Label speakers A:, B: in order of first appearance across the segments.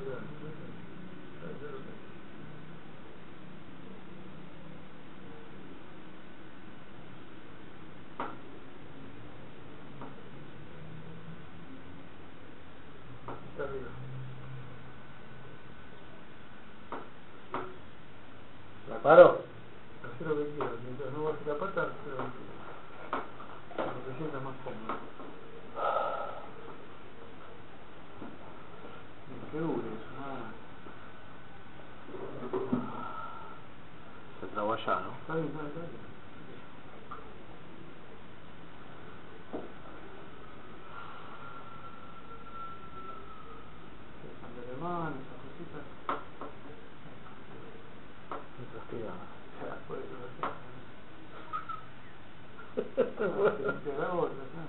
A: Está arriba.
B: ¿La paro?
A: Hacer lo que quieras, mientras no baje la pata, hacer lo que quieras. Lo que sientas más cómodo. Que dure eso, nada.
B: Se trabó allá, ¿no?
A: Está bien, está bien. Cambio de mano, esas cositas.
B: Me transpira.
A: Ya, por eso lo hacemos. Te da otra, ¿no?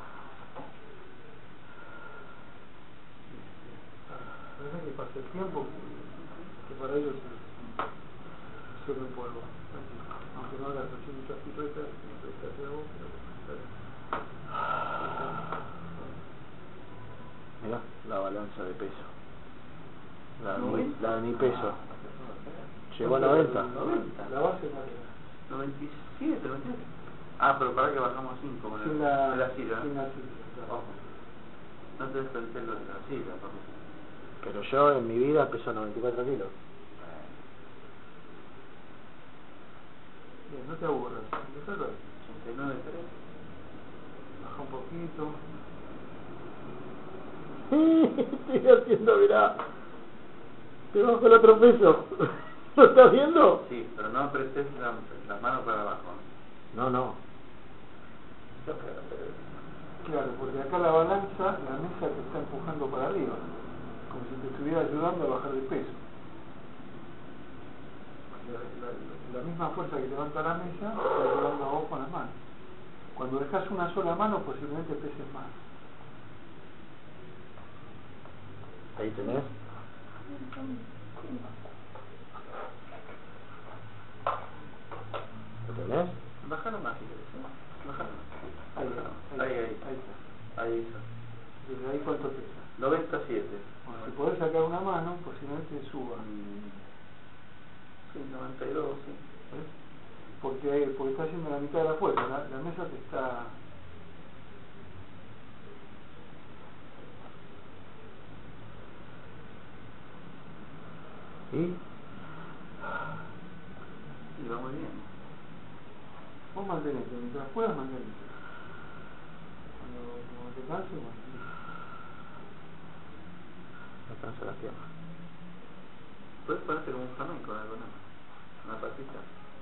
A: Parece que pasa el tiempo que para ellos se suele el polvo. Aunque no hagas así muchas piruetas, siempre te hace algo, pero está bien.
B: Mirá, la balanza de peso. La de mi peso. Llegó a 90.
A: 90. La base es la que
C: 97, 98. Ah, pero para que bajamos 5 con
A: sin
C: el,
A: la,
C: de la silla.
A: sin la silla, claro.
C: Ojo. No te desperté lo de la silla, papi.
B: Pero yo en mi vida peso 94 kilos.
A: Bien, no te aburras. Déjalo ahí.
C: 89,3.
A: Baja un poquito.
B: Estoy haciendo, mirá. Te bajo el otro peso. ¿Lo estás viendo?
C: Sí, pero no apretes las manos para abajo.
B: No.
A: Claro, porque acá la balanza, la mesa te está empujando para arriba. Como si te estuviera ayudando a bajar de peso. La misma fuerza que levanta la mesa te está ayudando a vos con las manos. Cuando dejas una sola mano, posiblemente peses más.
B: Ahí tenés. ¿Lo tenés?
C: Bájalo más si querés, ¿eh? Bájalo.
A: Ahí está.
C: Ahí está.
A: Desde ahí, ¿cuánto pesa?
C: 97.
A: Bueno, si podés sacar una mano, posiblemente suba.
C: Sí, 92, sí.
A: ¿Ves? Porque está haciendo la mitad de la fuerza. La mesa te está...
B: ¿Y?
C: Y va muy bien.
A: Vos mantenete, mientras puedas mantenete. Cuando te canses, bueno.
B: Me cansa la pierna.
C: Puedes ponerte como un flamenco, algo, ¿no? Una patita.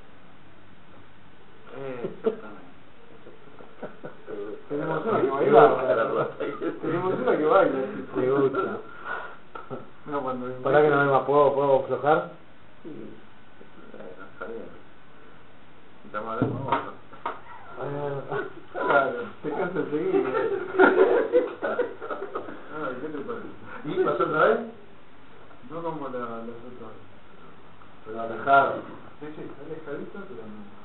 C: Exactamente.
A: Tenemos una que baila. Tenemos una que baila.
B: Te gusta.
A: No, cuando...
B: ¿Para que no me más puedo aflojar?
C: Sí. Bueno, está bien. Estamos a ver cómo vamos.
A: Claro, te cansa enseguida. Ay, ¿qué te parece?
B: ¿Y pasó otra vez?
A: No como las otras.
B: Pero alejado.
A: Sí, alejadito, pero no.